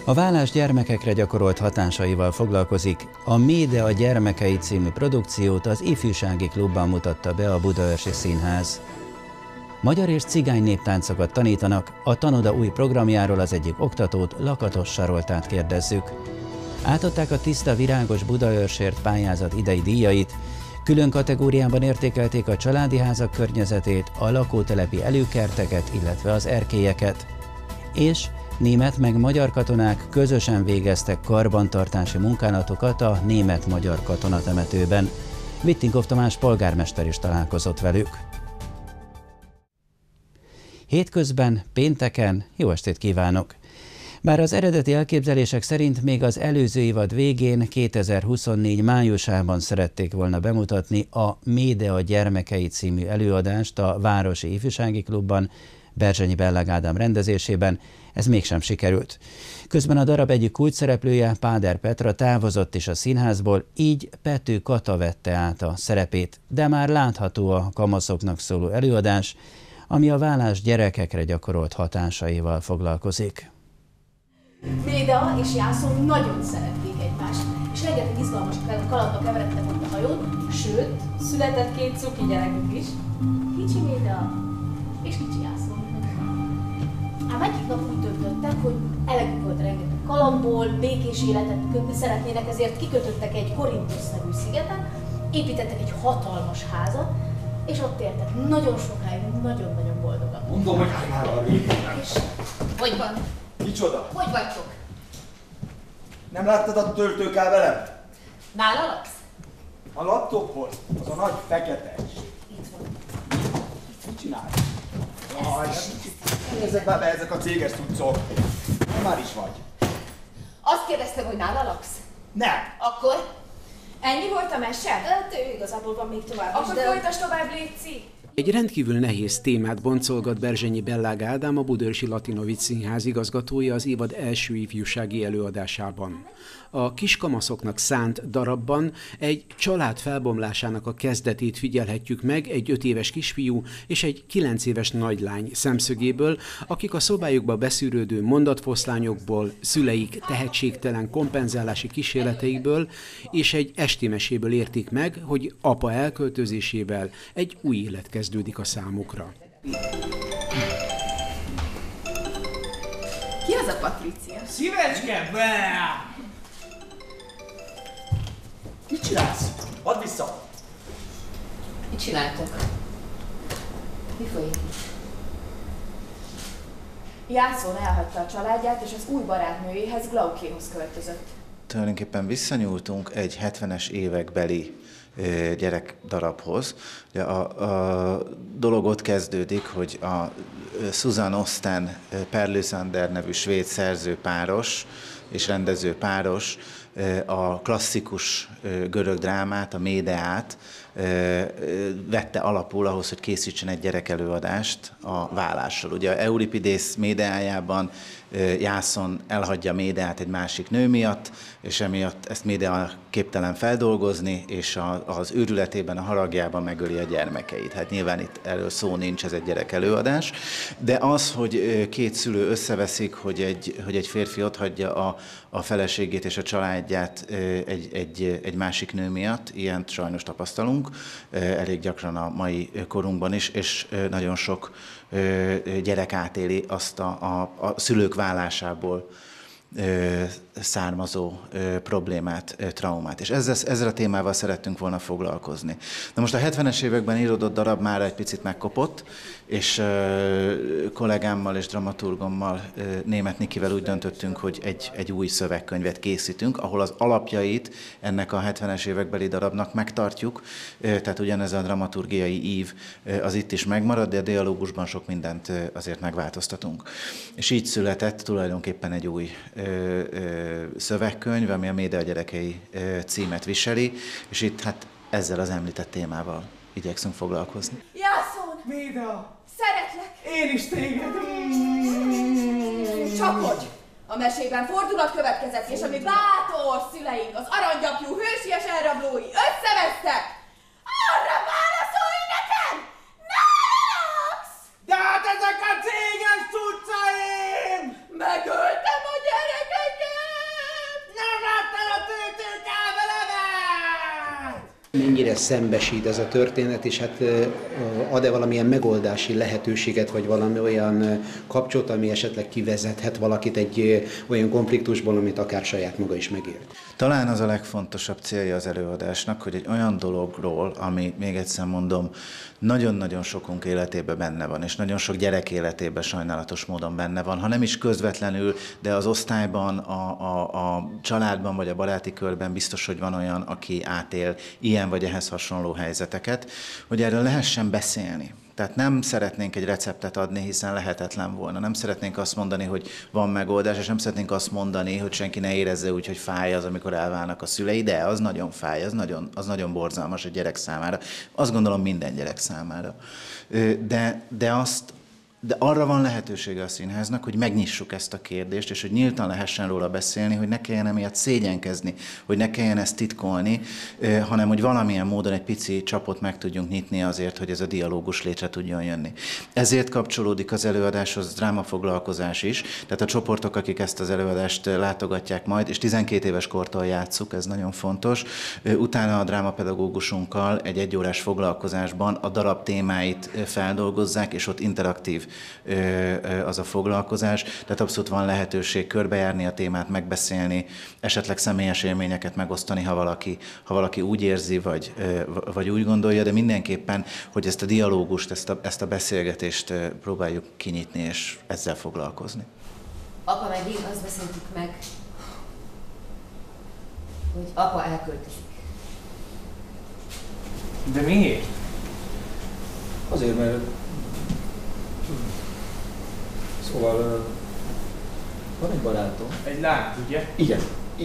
A vállás gyermekekre gyakorolt hatásaival foglalkozik. A Médea gyermekei című produkciót az Ifjúsági Klubban mutatta be a Budaörsi Színház. Magyar és cigány néptáncokat tanítanak, a Tanoda új programjáról az egyik oktatót, Lakatos Saroltát kérdezzük. Átadták a Tiszta Virágos Budaörsért pályázat idei díjait, külön kategóriában értékelték a családi házak környezetét, a lakótelepi előkerteket, illetve az erkélyeket. És német meg magyar katonák közösen végeztek karbantartási munkálatokat a német-magyar katonatemetőben. Vittinkov Tamás polgármester is találkozott velük. Hétközben, pénteken, jó estét kívánok! Bár az eredeti elképzelések szerint még az előző évad végén, 2024 májusában szerették volna bemutatni a Médea gyermekei című előadást a Városi Ifjúsági Klubban, Berzsenyi Bellág Ádám rendezésében, ez mégsem sikerült. Közben a darab egyik kulcsszereplője, Páder Petra távozott is a színházból, így Pető Kata vette át a szerepét, de már látható a kamaszoknak szóló előadás, ami a vállás gyerekekre gyakorolt hatásaival foglalkozik. Médea és Jászon nagyon szerették egymást, és rengeteg izgalmas kalandba keveredtek ott a hajón, sőt, született két cuki gyerekük is. Kicsi Médea és kicsi Jászon. Ám egyik nap úgy döntöttek, hogy elegük volt rengeteg kalandból, békés életet szeretnének, ezért kikötöttek egy Korintusz nevű szigeten, építettek egy hatalmas házat, és ott éltek nagyon sokáig, nagyon-nagyon boldogan. Mondom, hogy hála És hogy van? Micsoda? Hogy vagytok? Nem láttad a töltőkábelem? Nála laksz? A laptophoz, az a nagy fekete. Itt van. Mit csinálsz? Jaj, nézzek már be ezek a céges cuccok. Már is vagy. Azt kérdeztem, hogy nála laksz? Nem. Akkor? Ennyi volt a mese? Hát igazából van még tovább is, Akkor de... folytasd tovább, létszik! Egy rendkívül nehéz témát boncolgat Berzsenyi Bellág Ádám, a Budaörsi Latinovics Színház igazgatója az évad első ifjúsági előadásában. A kiskamaszoknak szánt darabban egy család felbomlásának a kezdetét figyelhetjük meg egy 5 éves kisfiú és egy 9 éves nagylány szemszögéből, akik a szobájukba beszűrődő mondatfoszlányokból, szüleik tehetségtelen kompenzálási kísérleteikből és egy estémeséből értik meg, hogy apa elköltözésével egy új élet kezdődik a számukra. Ki az a Patricia? Szívecske! Mit csinálsz? Add vissza! Mit csináltok? Mi folyik? Jászon elhagyta a családját, és az új barátnőjéhez, Glaukéhoz költözött. Tulajdonképpen visszanyúltunk egy 70-es évekbeli gyerekdarabhoz. A dolog ott kezdődik, hogy a Susan Osten Per Lysander nevű svéd szerzőpáros és rendezőpáros a klasszikus görög drámát, a Médeát vette alapul ahhoz, hogy készítsen egy gyerekelőadást a vállásról. Ugye Euripidész Médeájában Jászon elhagyja Médeát egy másik nő miatt, és emiatt ezt Médea képtelen feldolgozni, és az őrületében, a haragjában megöli a gyermekeit. Hát nyilván itt erről szó nincs, ez egy gyerekelőadás, de az, hogy két szülő összeveszik, hogy egy férfi otthagyja a feleségét és a családját egy másik nő miatt, ilyent sajnos tapasztalunk, elég gyakran a mai korunkban is, és nagyon sok gyerek átéli azt a szülők válásából származó problémát, traumát. És ezzel a témával szerettünk volna foglalkozni. Na most a 70-es években íródott darab már egy picit megkopott, és kollégámmal és dramaturgommal, Németh Nikivel úgy döntöttünk, hogy egy új szövegkönyvet készítünk, ahol az alapjait ennek a 70-es évekbeli darabnak megtartjuk, tehát ugyanez a dramaturgiai ív az itt is megmarad, de a dialógusban sok mindent azért megváltoztatunk. És így született tulajdonképpen egy új szövegkönyv, ami a Médea gyerekei címet viseli, és itt hát ezzel az említett témával igyekszünk foglalkozni. Jászon! Médea! Szeretlek! Én is téged! Csak hogy! A mesében fordulat következett, és ami bátor szüleink, az aranygyapjú hősies elrablói összevesztek! Arra válaszolj nekem! Nála laksz! De hát ezek a céges cuccaim! Megöltem a gyerekeket! Mennyire szembesít ez a történet, és hát ad-e valamilyen megoldási lehetőséget, vagy valami olyan kapcsolat, ami esetleg kivezethet valakit egy olyan konfliktusból, amit akár saját maga is megélt? Talán az a legfontosabb célja az előadásnak, hogy egy olyan dologról, ami, még egyszer mondom, nagyon-nagyon sokunk életében benne van, és nagyon sok gyerek életében sajnálatos módon benne van, ha nem is közvetlenül, de az osztályban, a családban vagy a baráti körben biztos, hogy van olyan, aki átél ilyen vagy ehhez hasonló helyzeteket, hogy erről lehessen beszélni. Tehát nem szeretnénk egy receptet adni, hiszen lehetetlen volna. Nem szeretnénk azt mondani, hogy van megoldás, és nem szeretnénk azt mondani, hogy senki ne érezze úgy, hogy fáj az, amikor elválnak a szülei, de az nagyon fáj, az nagyon borzalmas a gyerek számára. Azt gondolom minden gyerek számára. De arra van lehetősége a színháznak, hogy megnyissuk ezt a kérdést, és hogy nyíltan lehessen róla beszélni, hogy ne kelljen emiatt szégyenkezni, hogy ne kelljen ezt titkolni, hanem hogy valamilyen módon egy pici csapot meg tudjunk nyitni azért, hogy ez a dialógus létre tudjon jönni. Ezért kapcsolódik az előadáshoz drámafoglalkozás is, tehát a csoportok, akik ezt az előadást látogatják majd, és 12 éves kortól játsszuk, ez nagyon fontos, utána a drámapedagógusunkkal egy egyórás foglalkozásban a darab témáit feldolgozzák, és ott interaktív az a foglalkozás, tehát abszolút van lehetőség körbejárni a témát, megbeszélni, esetleg személyes élményeket megosztani, ha valaki úgy érzi, vagy úgy gondolja, de mindenképpen, hogy ezt a dialógust, ezt a beszélgetést próbáljuk kinyitni, és ezzel foglalkozni. Apa meg én azt beszéltük meg, hogy apa elköltözik. De miért? Azért, mert... Szóval... van egy barátom. Egy lány, ugye? Igen.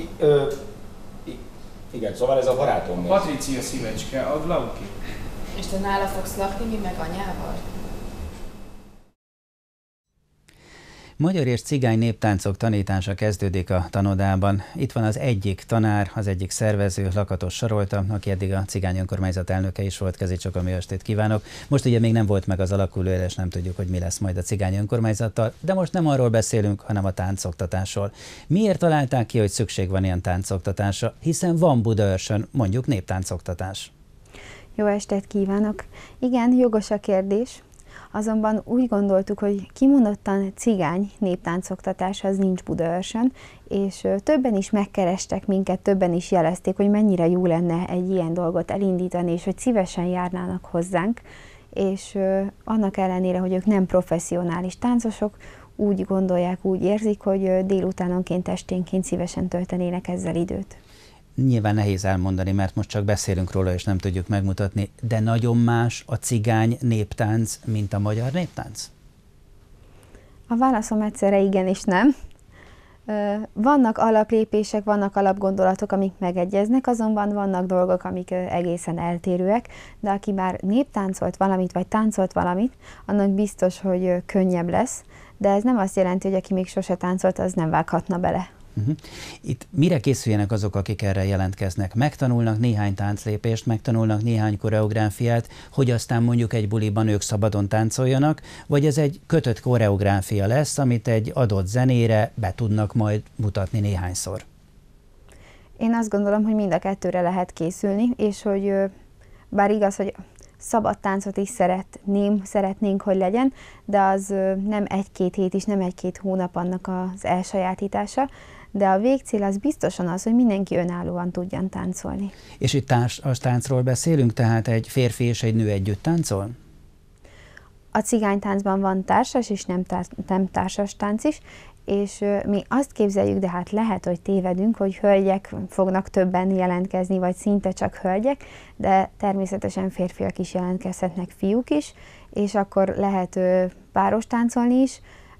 Igen, szóval ez a barátom. Patricia szívecske, a Glauki. És te nála fogsz lakni, mi meg anyával? Magyar és cigány néptáncok tanítása kezdődik a tanodában. Itt van az egyik tanár, az egyik szervező, Lakatos Sarolta, aki eddig a cigány önkormányzat elnöke is volt. Kezicsokom, jó estét kívánok! Most ugye még nem volt meg az alakuló, és nem tudjuk, hogy mi lesz majd a cigány önkormányzattal, de most nem arról beszélünk, hanem a táncoktatásról. Miért találták ki, hogy szükség van ilyen táncoktatásra? Hiszen van Budaörsön mondjuk néptáncoktatás. Jó estét kívánok! Igen, jogos a kérdés. Azonban úgy gondoltuk, hogy kimondottan cigány néptáncoktatás az nincs Budaörsön, és többen is megkerestek minket, többen is jelezték, hogy mennyire jó lenne egy ilyen dolgot elindítani, és hogy szívesen járnának hozzánk, és annak ellenére, hogy ők nem professzionális táncosok, úgy gondolják, úgy érzik, hogy délutánonként, esténként szívesen töltenének ezzel időt. Nyilván nehéz elmondani, mert most csak beszélünk róla, és nem tudjuk megmutatni, de nagyon más a cigány néptánc, mint a magyar néptánc? A válaszom egyszerre igen és nem. Vannak alaplépések, vannak alapgondolatok, amik megegyeznek, azonban vannak dolgok, amik egészen eltérőek, de aki már néptáncolt valamit, vagy táncolt valamit, annak biztos, hogy könnyebb lesz, de ez nem azt jelenti, hogy aki még sose táncolt, az nem vághatna bele. Itt mire készüljenek azok, akik erre jelentkeznek? Megtanulnak néhány tánclépést, megtanulnak néhány koreográfiát, hogy aztán mondjuk egy buliban ők szabadon táncoljanak, vagy ez egy kötött koreográfia lesz, amit egy adott zenére be tudnak majd mutatni néhányszor? Én azt gondolom, hogy mind a kettőre lehet készülni, és hogy bár igaz, hogy szabad táncot is szeretnénk, hogy legyen, de az nem egy-két hét is, nem egy-két hónap annak az elsajátítása, de a végcél az biztosan az, hogy mindenki önállóan tudjan táncolni. És itt társas táncról beszélünk, tehát egy férfi és egy nő együtt táncol? A cigánytáncban van társas és nem társas tánc is, és mi azt képzeljük, de hát lehet, hogy tévedünk, hogy hölgyek fognak többen jelentkezni, vagy szinte csak hölgyek, de természetesen férfiak is jelentkezhetnek, fiúk is, és akkor lehet páros táncolni is.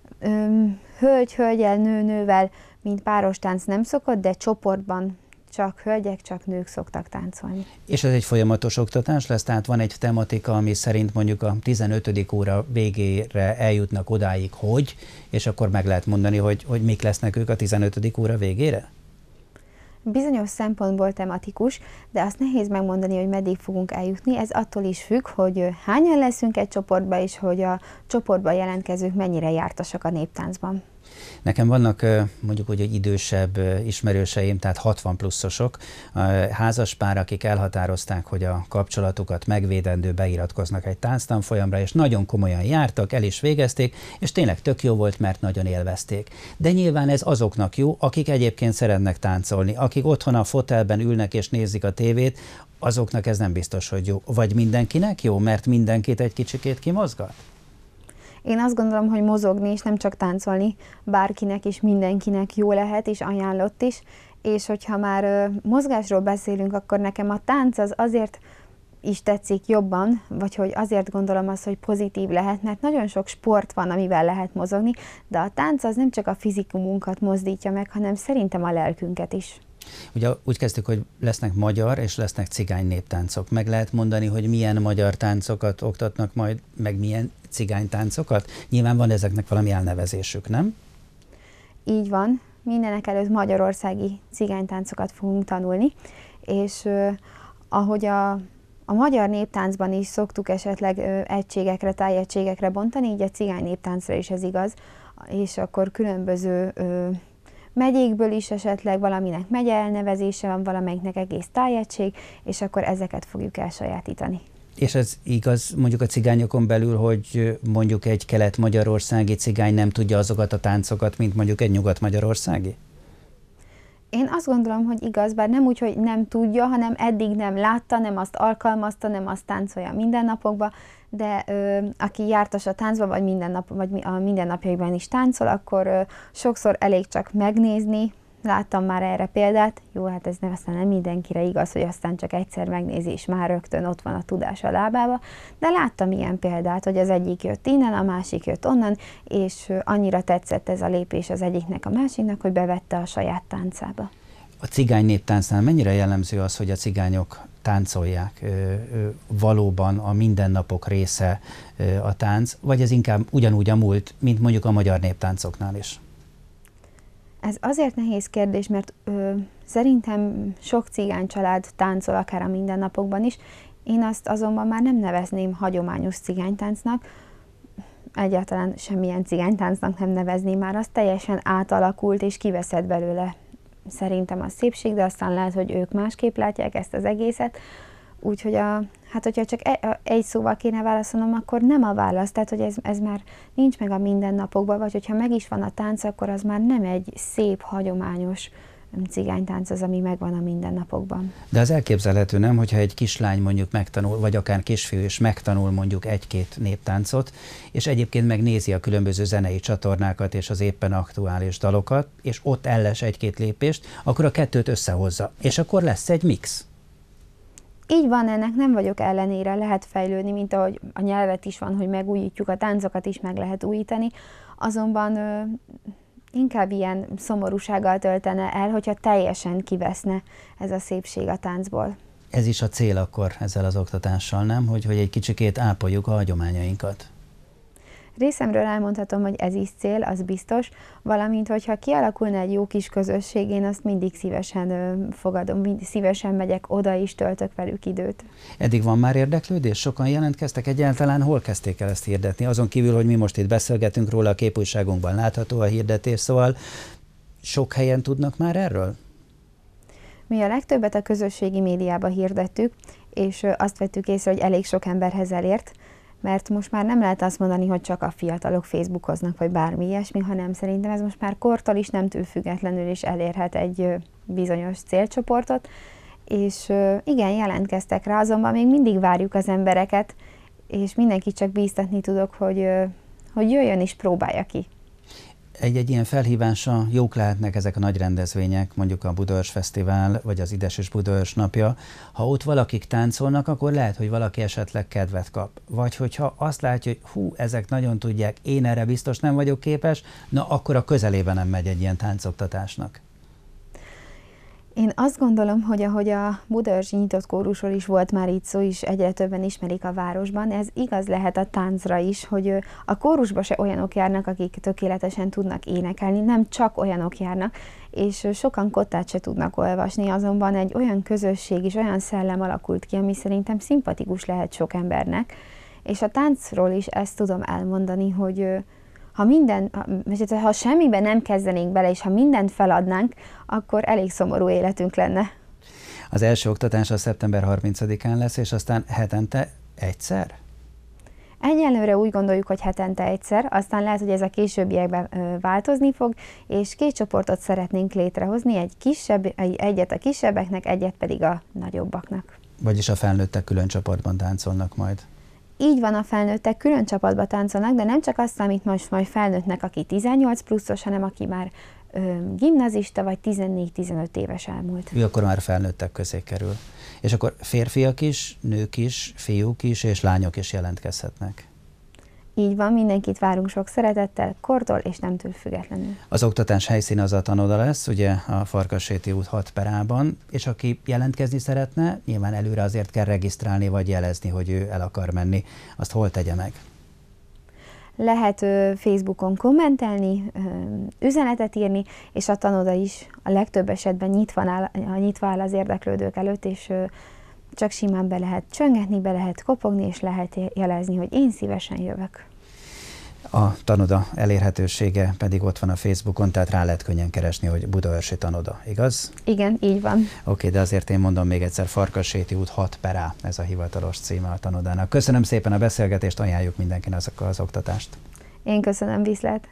Hölgyel, nővel, mint páros tánc nem szokott, de csoportban csak hölgyek, csak nők szoktak táncolni. És ez egy folyamatos oktatás lesz? Tehát van egy tematika, ami szerint mondjuk a 15. óra végére eljutnak odáig, hogy, és akkor meg lehet mondani, hogy mik lesznek ők a 15. óra végére? Bizonyos szempontból tematikus, de azt nehéz megmondani, hogy meddig fogunk eljutni. Ez attól is függ, hogy hányan leszünk egy csoportban, és hogy a csoportban jelentkezők mennyire jártasak a néptáncban. Nekem vannak mondjuk úgy, hogy idősebb ismerőseim, tehát 60 pluszosok, házaspár, akik elhatározták, hogy a kapcsolatukat megvédendő beiratkoznak egy tánctanfolyamra, és nagyon komolyan jártak, el is végezték, és tényleg tök jó volt, mert nagyon élvezték. De nyilván ez azoknak jó, akik egyébként szeretnek táncolni, akik otthon a fotelben ülnek és nézik a tévét, azoknak ez nem biztos, hogy jó. Vagy mindenkinek jó, mert mindenkit egy kicsikét kimozgat? Én azt gondolom, hogy mozogni és nem csak táncolni bárkinek és mindenkinek jó lehet, és ajánlott is, és hogyha már mozgásról beszélünk, akkor nekem a tánc az azért is tetszik jobban, vagy hogy azért gondolom azt, hogy pozitív lehet, mert nagyon sok sport van, amivel lehet mozogni, de a tánc az nem csak a fizikumunkat mozdítja meg, hanem szerintem a lelkünket is. Ugye úgy kezdtük, hogy lesznek magyar és lesznek cigány néptáncok. Meg lehet mondani, hogy milyen magyar táncokat oktatnak majd, meg milyen cigány táncokat? Nyilván van ezeknek valami elnevezésük, nem? Így van. Mindenek előtt magyarországi cigánytáncokat fogunk tanulni, és ahogy a magyar néptáncban is szoktuk esetleg egységekre, tájegységekre bontani, így a cigány néptáncra is ez igaz, és akkor különböző megyékből is esetleg valaminek megye elnevezése van, valamelyiknek egész tájegység, és akkor ezeket fogjuk elsajátítani. És ez igaz mondjuk a cigányokon belül, hogy mondjuk egy kelet-magyarországi cigány nem tudja azokat a táncokat, mint mondjuk egy nyugat-magyarországi? Én azt gondolom, hogy igaz, bár nem úgy, hogy nem tudja, hanem eddig nem látta, nem azt alkalmazta, nem azt táncolja mindennapokban, de aki jártas a táncba, vagy a mindennapjaiban is táncol, akkor sokszor elég csak megnézni. Láttam már erre példát. Jó, hát ez aztán nem mindenkire igaz, hogy aztán csak egyszer megnézi, és már rögtön ott van a tudás a lábába, de láttam ilyen példát, hogy az egyik jött innen, a másik jött onnan, és annyira tetszett ez a lépés az egyiknek a másiknak, hogy bevette a saját táncába. A cigány néptáncnál mennyire jellemző az, hogy a cigányok táncolják? Valóban a mindennapok része a tánc, vagy ez inkább ugyanúgy a múlt, mint mondjuk a magyar néptáncoknál is? Ez azért nehéz kérdés, mert szerintem sok cigány család táncol akár a mindennapokban is. Én azt azonban már nem nevezném hagyományos cigánytáncnak, egyáltalán semmilyen cigánytáncnak nem nevezném már, az teljesen átalakult és kiveszett belőle szerintem a szépség, de aztán lehet, hogy ők másképp látják ezt az egészet. Úgyhogy hát hogyha csak egy szóval kéne válaszolnom, akkor nem a válasz, tehát hogy ez már nincs meg a mindennapokban, vagy hogyha meg is van a tánc, akkor az már nem egy szép, hagyományos cigánytánc az, ami megvan a mindennapokban. De az elképzelhető, nem, hogyha egy kislány mondjuk megtanul, vagy akár kisfiú is megtanul mondjuk egy-két néptáncot, és egyébként megnézi a különböző zenei csatornákat és az éppen aktuális dalokat, és ott elles egy-két lépést, akkor a kettőt összehozza, és akkor lesz egy mix. Így van, ennek nem vagyok ellenére, lehet fejlődni, mint ahogy a nyelvet is van, hogy megújítjuk, a táncokat is meg lehet újítani, azonban inkább ilyen szomorúsággal töltene el, hogyha teljesen kiveszne ez a szépség a táncból. Ez is a cél akkor ezzel az oktatással, nem? Hogy egy kicsikét ápoljuk a hagyományainkat. Részemről elmondhatom, hogy ez is cél, az biztos, valamint, hogyha kialakulna egy jó kis közösség, én azt mindig szívesen fogadom, szívesen megyek oda is, töltök velük időt. Eddig van már érdeklődés? Sokan jelentkeztek egyáltalán? Hol kezdték el ezt hirdetni? Azon kívül, hogy mi most itt beszélgetünk róla, a képújságunkban látható a hirdetés, szóval sok helyen tudnak már erről? Mi a legtöbbet a közösségi médiában hirdettük, és azt vettük észre, hogy elég sok emberhez elért, mert most már nem lehet azt mondani, hogy csak a fiatalok Facebookoznak, vagy bármi ilyesmi, hanem szerintem ez most már kortól is nem tűl függetlenül is elérhet egy bizonyos célcsoportot, és igen, jelentkeztek rá, azonban még mindig várjuk az embereket, és mindenkit csak bíztatni tudok, hogy jöjjön és próbálja ki. Egy ilyen felhívása jók lehetnek ezek a nagy rendezvények, mondjuk a Budaörs Fesztivál, vagy az Idesős Budaörs napja. Ha ott valakik táncolnak, akkor lehet, hogy valaki esetleg kedvet kap. Vagy hogyha azt látja, hogy hú, ezek nagyon tudják, én erre biztos nem vagyok képes, na akkor a közelében nem megy egy ilyen táncoktatásnak. Én azt gondolom, hogy ahogy a budaörsi nyitott kórusról is volt már itt szó, is egyre többen ismerik a városban, ez igaz lehet a táncra is, hogy a kórusba se olyanok járnak, akik tökéletesen tudnak énekelni, nem csak olyanok járnak, és sokan kottát se tudnak olvasni, azonban egy olyan közösség és olyan szellem alakult ki, ami szerintem szimpatikus lehet sok embernek, és a táncról is ezt tudom elmondani, hogy ha semmiben nem kezdenénk bele, és ha mindent feladnánk, akkor elég szomorú életünk lenne. Az első oktatás a szeptember 30-án lesz, és aztán hetente egyszer? Egyelőre úgy gondoljuk, hogy hetente egyszer, aztán lehet, hogy ez a későbbiekben változni fog, és 2 csoportot szeretnénk létrehozni, egyet a kisebbeknek, egyet pedig a nagyobbaknak. Vagyis a felnőttek külön csoportban táncolnak majd? Így van, a felnőttek külön csapatba táncolnak, de nem csak azt számít most majd felnőttnek, aki 18 pluszos, hanem aki már gimnazista vagy 14-15 éves elmúlt. Ő akkor már felnőttek közé kerül. És akkor férfiak is, nők is, fiúk is és lányok is jelentkezhetnek. Így van, mindenkit várunk sok szeretettel, kortól és nemtől függetlenül. Az oktatás helyszíne az a tanoda lesz, ugye a Farkasréti út 6/A-ban, és aki jelentkezni szeretne, nyilván előre azért kell regisztrálni vagy jelezni, hogy ő el akar menni. Azt hol tegye meg? Lehet Facebookon kommentelni, üzenetet írni, és a tanoda is a legtöbb esetben nyitva áll az érdeklődők előtt, és csak simán be lehet csöngetni, be lehet kopogni, és lehet jelezni, hogy én szívesen jövök. A tanoda elérhetősége pedig ott van a Facebookon, tehát rá lehet könnyen keresni, hogy Budaörsi Tanoda, igaz? Igen, így van. Oké, de azért én mondom még egyszer, Farkasréti út 6/A, ez a hivatalos címe a tanodának. Köszönöm szépen a beszélgetést, ajánljuk mindenkinek az oktatást. Én köszönöm, viszlát.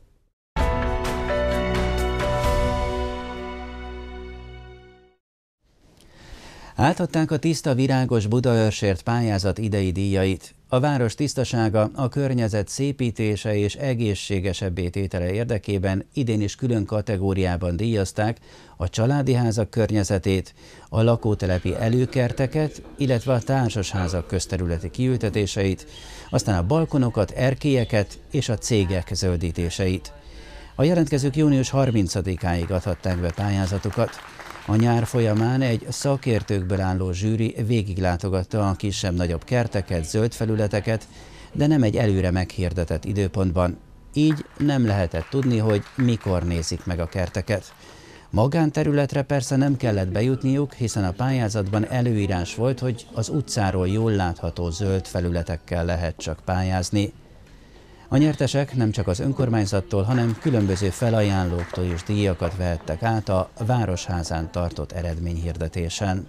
Átadták a Tiszta Virágos Budaörsért pályázat idei díjait. A város tisztasága, a környezet szépítése és egészségesebbé tétele érdekében idén is külön kategóriában díjazták a családi házak környezetét, a lakótelepi előkerteket, illetve a társasházak közterületi kiültetéseit, aztán a balkonokat, erkélyeket és a cégek zöldítéseit. A jelentkezők június 30-áig adhatták be pályázatukat. A nyár folyamán egy szakértőkből álló zsűri végiglátogatta a kisebb-nagyobb kerteket, zöld felületeket, de nem egy előre meghirdetett időpontban. Így nem lehetett tudni, hogy mikor nézik meg a kerteket. Magánterületre persze nem kellett bejutniuk, hiszen a pályázatban előírás volt, hogy az utcáról jól látható zöld felületekkel lehet csak pályázni. A nyertesek nem csak az önkormányzattól, hanem különböző felajánlóktól is díjakat vehettek át a Városházán tartott eredményhirdetésen.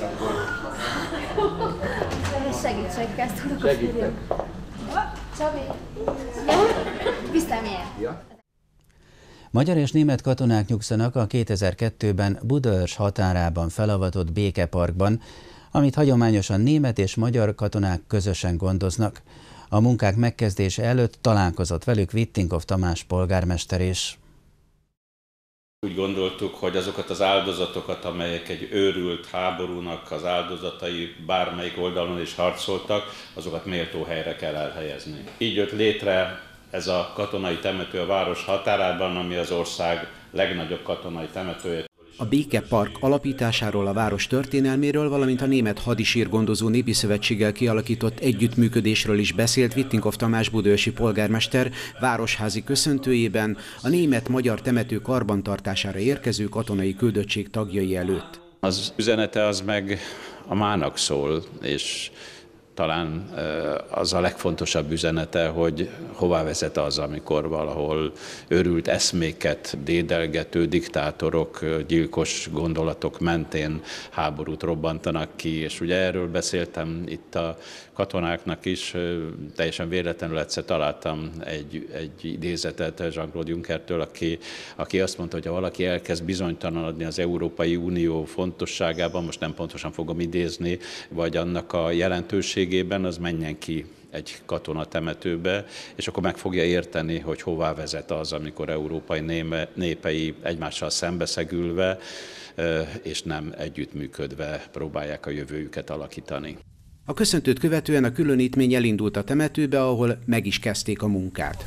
Segítségkel tudok a férjem. Csabi! Visszamilyen? Magyar és német katonák nyugszanak a 2002-ben Budaörs határában felavatott békeparkban, amit hagyományosan német és magyar katonák közösen gondoznak. A munkák megkezdése előtt találkozott velük Vittinkov Tamás polgármester is. Úgy gondoltuk, hogy azokat az áldozatokat, amelyek egy őrült háborúnak az áldozatai bármelyik oldalon is harcoltak, azokat méltó helyre kell elhelyezni. Így jött létre ez a katonai temető a város határában, ami az ország legnagyobb katonai temetője. A Békepark alapításáról, a város történelméről, valamint a Német Hadisír-gondozó Népi Szövetséggel kialakított együttműködésről is beszélt Vittinkov Tamás budaörsi polgármester városházi köszöntőjében a német-magyar temető karbantartására érkező katonai küldöttség tagjai előtt. Az üzenete az meg a mának szól, és talán az a legfontosabb üzenete, hogy hová vezet az, amikor valahol őrült eszméket dédelgető diktátorok, gyilkos gondolatok mentén háborút robbantanak ki. És ugye erről beszéltem itt a katonáknak is, teljesen véletlenül egyszer találtam egy idézetet Jean-Claude Junckertől, aki azt mondta, hogy ha valaki elkezd bizonytalanodni az Európai Unió fontosságában, most nem pontosan fogom idézni, vagy annak a jelentőségében, az menjen ki egy katonatemetőbe, és akkor meg fogja érteni, hogy hová vezet az, amikor európai népei egymással szembeszegülve és nem együttműködve próbálják a jövőjüket alakítani. A köszöntőt követően a különítmény elindult a temetőbe, ahol meg is kezdték a munkát.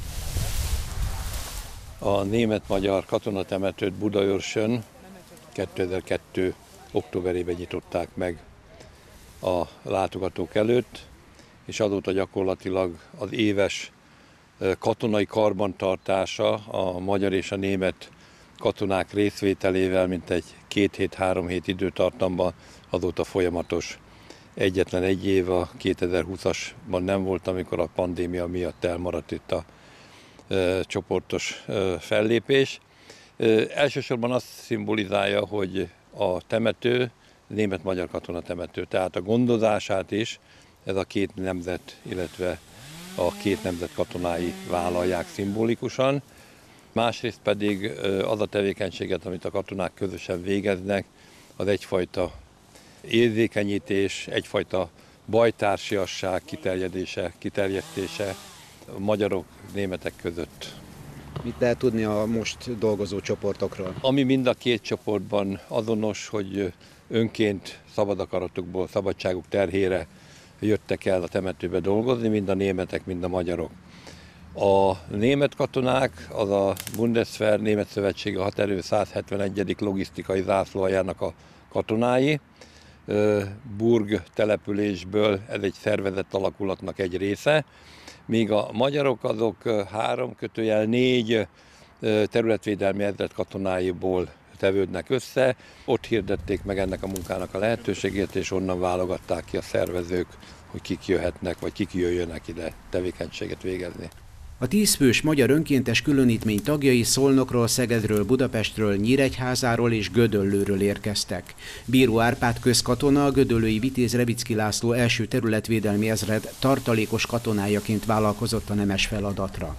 A német-magyar katonatemetőt Budaörsön 2002. októberében nyitották meg a látogatók előtt, és azóta gyakorlatilag az éves katonai karbantartása a magyar és a német katonák részvételével mintegy 2 hét, 3 hét időtartamban azóta folyamatos. Egyetlen egy év, a 2020-asban nem volt, amikor a pandémia miatt elmaradt itt a csoportos fellépés. Elsősorban azt szimbolizálja, hogy a temető német-magyar katonatemető, tehát a gondozását is ez a két nemzet, illetve a két nemzet katonái vállalják szimbolikusan. Másrészt pedig az a tevékenységet, amit a katonák közösen végeznek, az egyfajta érzékenyítés, egyfajta bajtársiasság kiterjesztése a magyarok, németek között. Mit lehet tudni a most dolgozó csoportokról? Ami mind a két csoportban azonos, hogy önként szabad akaratukból, szabadságuk terhére jöttek el a temetőbe dolgozni, mind a németek, mind a magyarok. A német katonák, az a Bundeswehr Német Szövetség a haderő 171. logisztikai zászlóaljának a katonái. Burg településből ez egy szervezett alakulatnak egy része, míg a magyarok azok 3/4 területvédelmi ezred katonáiból tevődnek össze. Ott hirdették meg ennek a munkának a lehetőségét, és onnan válogatták ki a szervezők, hogy kik jöhetnek, vagy kik jöjjönek ide tevékenységet végezni. A 10 fős magyar önkéntes különítmény tagjai Szolnokról, Szegedről, Budapestről, Nyíregyházáról és Gödöllőről érkeztek. Bíró Árpád közkatona a gödöllői Vitéz Revicki László első területvédelmi ezred tartalékos katonájaként vállalkozott a nemes feladatra.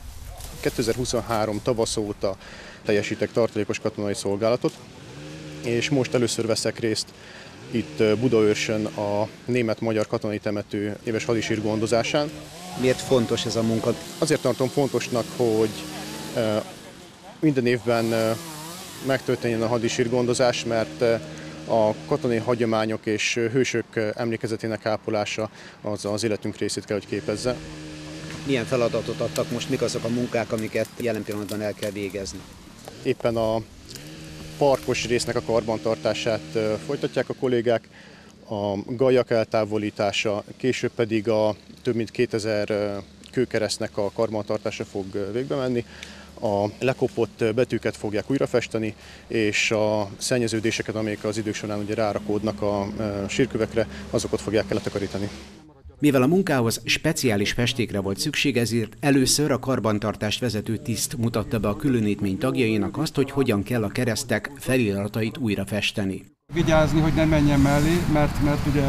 2023 tavasz óta teljesítek tartalékos katonai szolgálatot, és most először veszek részt itt Budaörsön a német-magyar katonai temető éves hadisír gondozásán. Miért fontos ez a munka? Azért tartom fontosnak, hogy minden évben megtörténjen a hadisír gondozás, mert a katonai hagyományok és hősök emlékezetének ápolása az életünk részét kell, hogy képezze. Milyen feladatot adtak most, mik azok a munkák, amiket jelen pillanatban el kell végezni? Éppen a parkos résznek a karbantartását folytatják a kollégák, a gajak eltávolítása, később pedig a több mint 2000 kőkeresztnek a karbantartása fog végbe menni. A lekopott betűket fogják újrafesteni, és a szennyeződéseket, amelyek az idők során ugye rárakódnak a sírkövekre, azokat fogják eltakarítani. Mivel a munkához speciális festékre volt szükség, ezért először a karbantartást vezető tiszt mutatta be a különítmény tagjainak azt, hogy hogyan kell a keresztek feliratait újra festeni. Vigyázni, hogy ne menjen mellé, mert ugye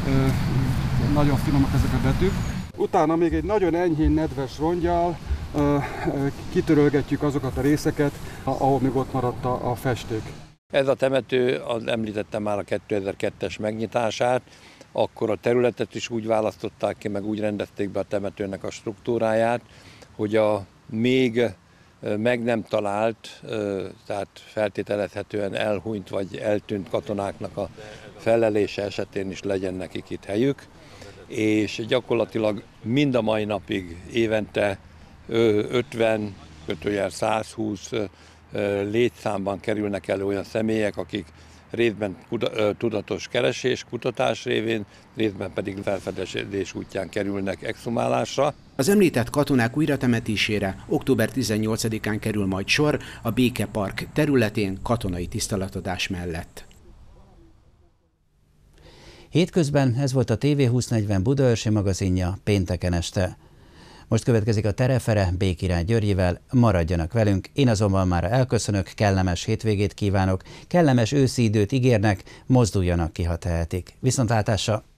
nagyon finomak ezek a betűk. Utána még egy nagyon enyhén nedves rongyal kitörölgetjük azokat a részeket, ahol még ott maradt a festék. Ez a temető, említettem már a 2002-es megnyitását, akkor a területet is úgy választották ki, meg úgy rendezték be a temetőnek a struktúráját, hogy a még meg nem talált, tehát feltételezhetően elhunyt vagy eltűnt katonáknak a felelése esetén is legyen nekik itt helyük, és gyakorlatilag mind a mai napig évente 50-120 létszámban kerülnek elő olyan személyek, akik részben tudatos keresés, kutatás révén, részben pedig felfedezés útján kerülnek exhumálásra. Az említett katonák újratemetésére október 18-án kerül majd sor a Békepark területén katonai tiszteletadás mellett. Hétközben ez volt a TV2040 budaörsi magazinja pénteken este. Most következik a Terefere Békirály Györgyivel, maradjanak velünk, én azonban már elköszönök, kellemes hétvégét kívánok, kellemes őszi időt ígérnek, mozduljanak ki, ha tehetik. Viszontlátásra!